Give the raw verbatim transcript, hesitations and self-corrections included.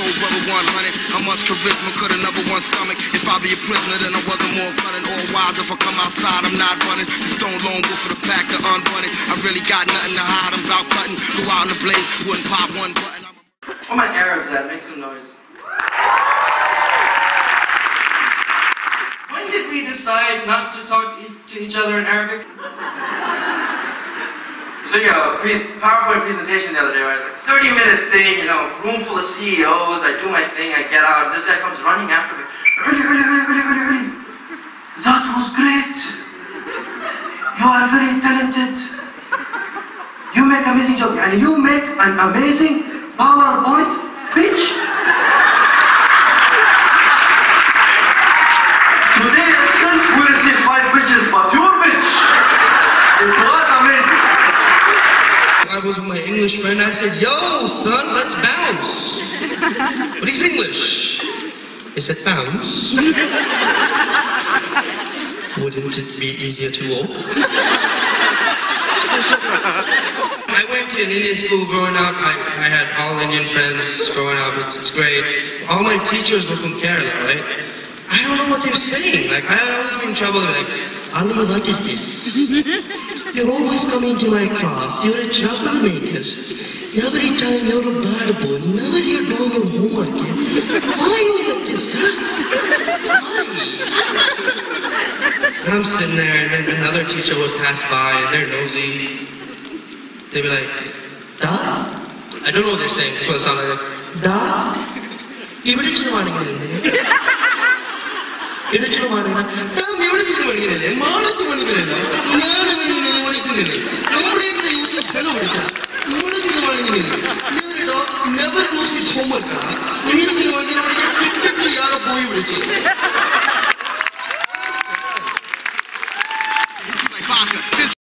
soul brother one hundred. How much charisma could another one stomach? If I be a prisoner, then I wasn't more cunning. All wise, if I come outside, I'm not running. The stone lone wolf for the pack, the unbunted. I really got nothing to hide, I'm about cutting. Go out in the blaze, wouldn't pop one button. Where my Arabs at? Make some noise. When did we decide not to talk e to each other in Arabic? So you know, pre PowerPoint presentation the other day, where it's like thirty minute thing, you know, room full of C E Os, I do my thing, I get out, this guy comes running after me. Really, really, really, really, really, really. That was great. You are very talented. You make amazing job, and you make an amazing PowerPoint pitch. Today itself we received five pitches, but your pitch, it was amazing. I was with my English friend, I said, yo, son, let's bounce. But he's English. He said, bounce? Wouldn't it be easier to walk? I went to an Indian school growing up. I, I had all Indian friends growing up. It's, it's great. All my teachers were from Kerala, right? I don't know what they're saying. Like, I always been in trouble. They're like, Ali, what is this? You're always coming to my class. You're a troublemaker. Every time you're a bad boy. Never you're doing your homework. Why are you like this, huh? Why? And I'm sitting there, and then another teacher would pass by, and they're nosy. They'd be like, da? I don't know what they're saying. That's what it sounds like. Da? Every chill morning. Every chill morning. Damn, every chill morning. Mara chill morning. Nobody uses fellow. Nobody chill morning. Never knows his homework. Every chill morning. Quickly, yara boy.